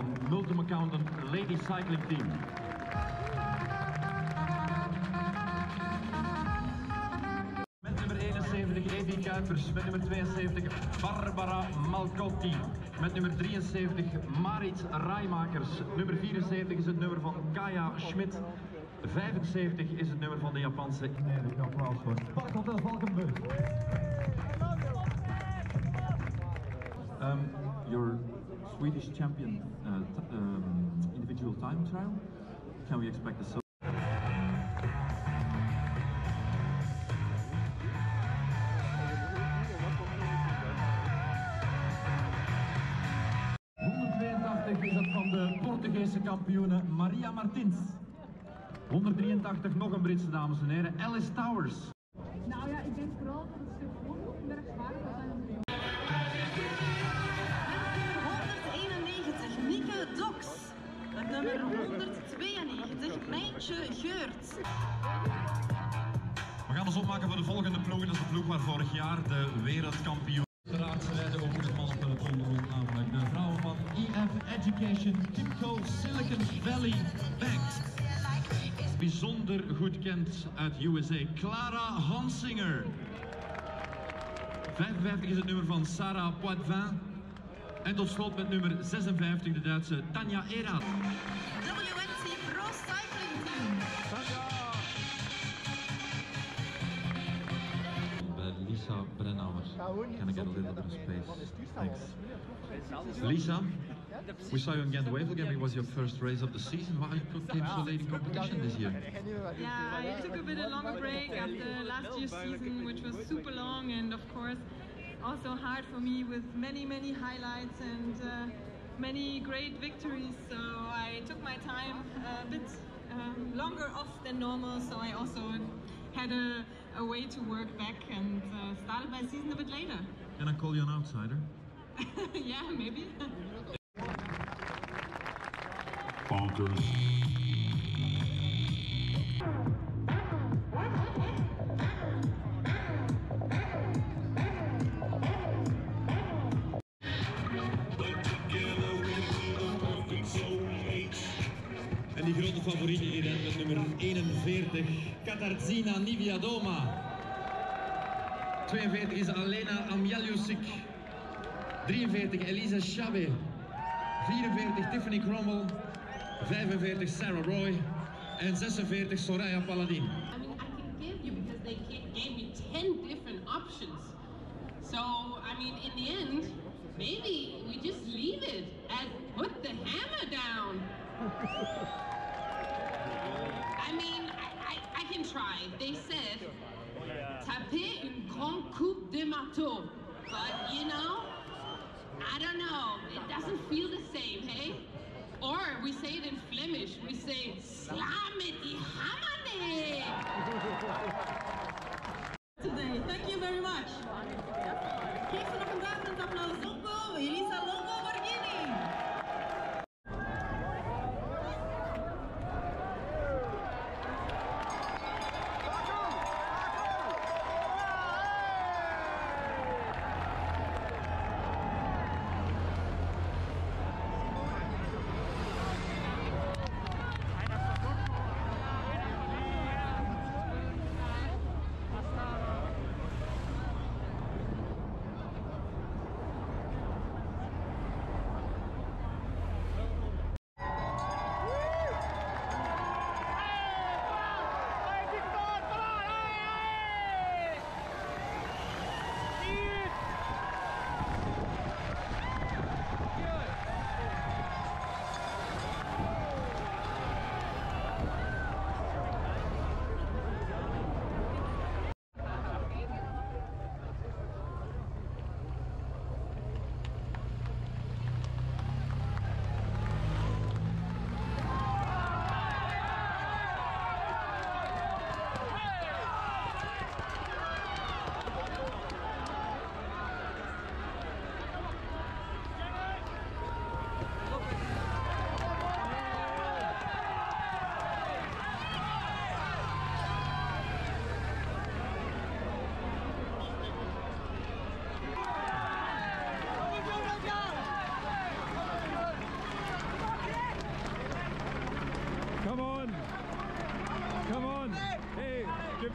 Multum Accountant Lady Cycling Team. Met nummer 71 Evie Kuipers, met nummer 72 Barbara Malcotti, met nummer 73 Marit Rijmakers, nummer 74 is het nummer van Kaya Schmidt, 75 is het nummer van de Japanse. Een applaus voor Parkhotel Valkenburg. Your Swedish champion individual time trial. Can we expect a is dat van de Portugese kampioene Maria Martins. 183 nog een Britse, dames en heren, Alice Towers. Nou ja, ik denk vooral dat het stuk vond erg zwaar zal zijn. 191 Mieke Doks. Met nummer 192 Meintje Geurt. We gaan ons opmaken voor de volgende ploeg. Dat is de ploeg waar vorig jaar de wereldkampioen geraakt rijden over het mannenpeloton rond, namelijk de vrouwen van EF Education Timco Silicon Valley Bank. Bijzonder goed kent uit USA, Clara Hansinger. 55 is het nummer van Sarah Poitvin. En tot slot met nummer 56 de Duitse Tanja Era. WNC Pro Cycling Team. Lisa Brennauer? Can I get a little bit of space? Thanks. Lisa, we saw you in Ghent-Wevelgem. It was your first race of the season. Why came so late in competition this year? Yeah, I took a bit of longer break after last year's season, which was super long, and of course also hard for me with many highlights and many great victories. So I took my time a bit longer off than normal. So I also had a way to work back and started my season a bit later. Can I call you an outsider? Yeah, maybe. Bonkers. En die grote favoriet hierin met nummer 41, Katarzyna Niewiadoma. 42 is Alena Amialiusik. 43 Elisa Chabe. 44 Tiffany Cromwell. 45 Sarah Roy. En 46 Soraya Paladin. I mean, I can give you because they gave me 10 different options. So, I mean, in the end, maybe we just leave it and put the hammer down. I mean, I can try. They said, taper une grande coupe de marteau. But, you know, I don't know. It doesn't feel the same, hey? Or we say it in Flemish. We say, sla met die hammer neer. Today, thank you very much. Geef ze nog een daverend applaus. Longo, Elisa Longo Borghini.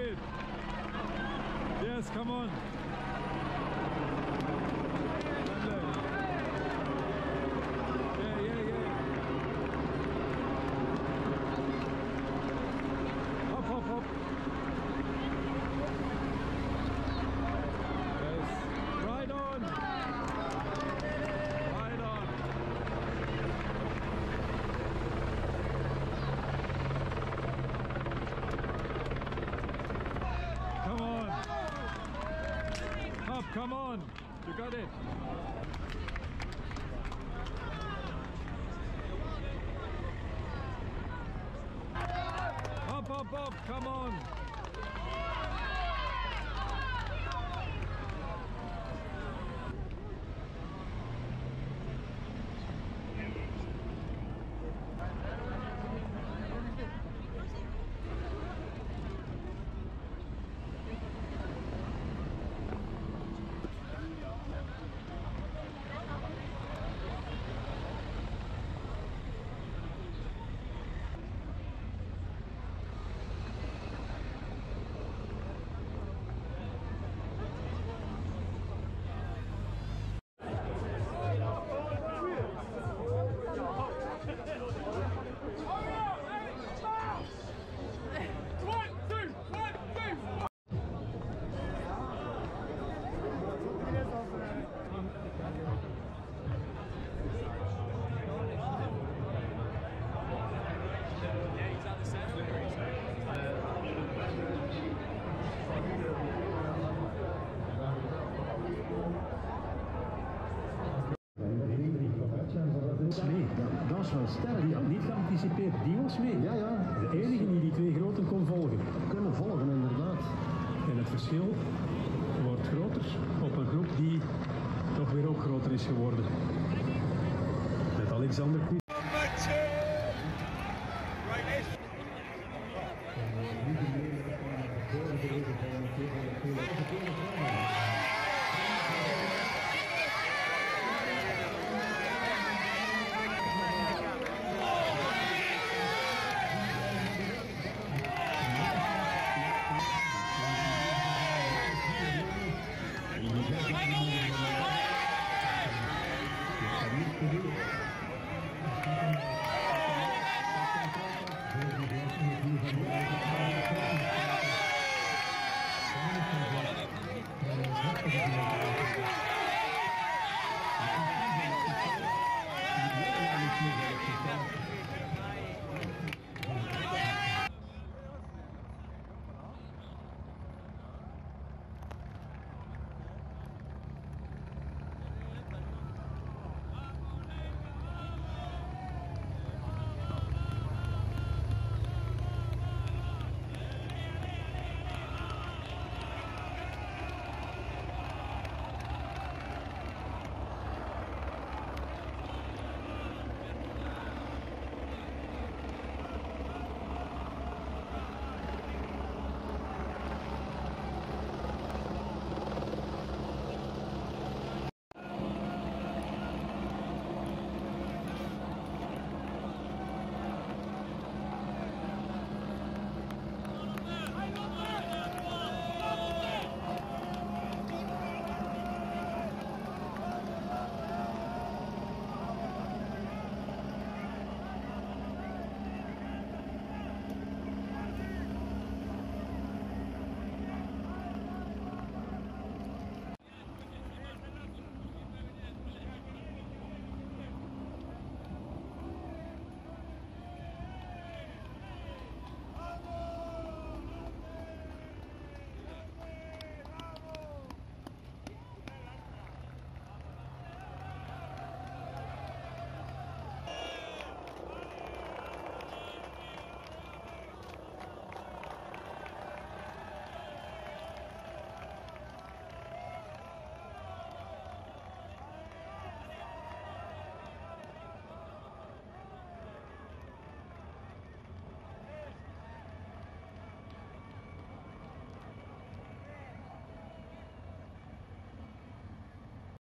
it. Yes, come on. Hop. Yes. Right on. Right on. Come on. Hop, come on. You got it. Up, come on. Mee. Dat was wel sterk. Die had niet geanticipeerd. Die was mee. Ja. De enige die die twee grote kon volgen. Kunnen volgen, inderdaad. En het verschil wordt groter op een groep die toch weer ook groter is geworden. Met Alexander